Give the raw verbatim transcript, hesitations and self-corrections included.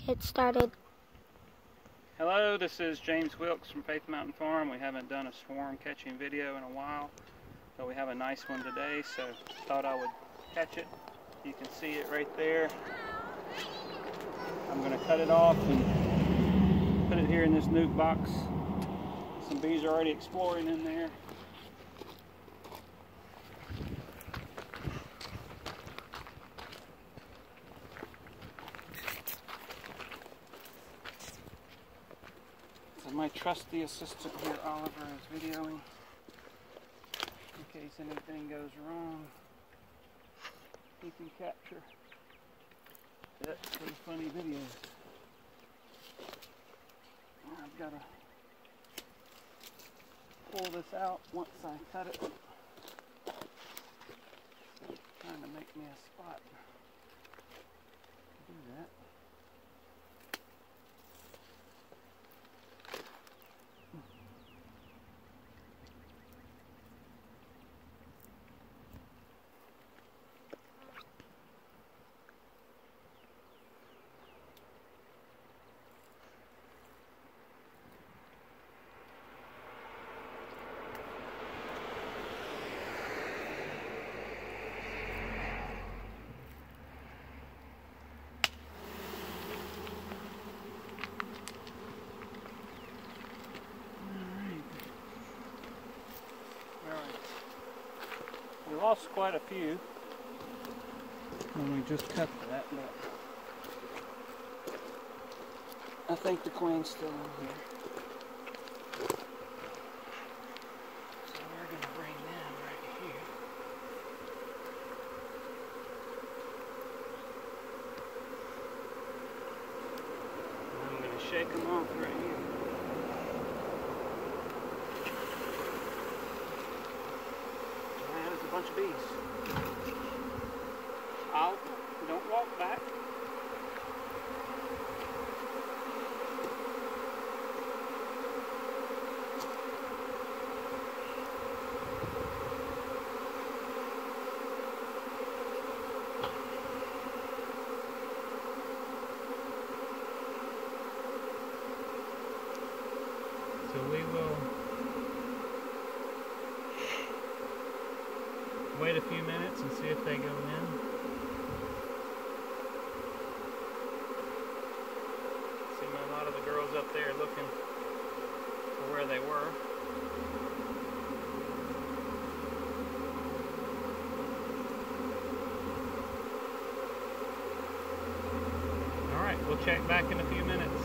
Get started. Hello, this is James Wilkes from Faith Mountain Farm. We haven't done a swarm catching video in a while, but we have a nice one today, so thought I would catch it. You can see it right there. I'm going to cut it off and put it here in this nuke box. Some bees are already exploring in there. So my trusty assistant here, Oliver, is videoing in case anything goes wrong. He can capture that for the funny videos. I've got to pull this out once I cut it. Trying to make me a spot to do that. We lost quite a few when we just cut that, but I think the queen's still in here. So we're going to bring them right here. And I'm going to shake them off right here. A bunch of bees. I'll, don't walk back. So we will wait a few minutes and see if they go in. See a lot of the girls up there looking for where they were. Alright, we'll check back in a few minutes.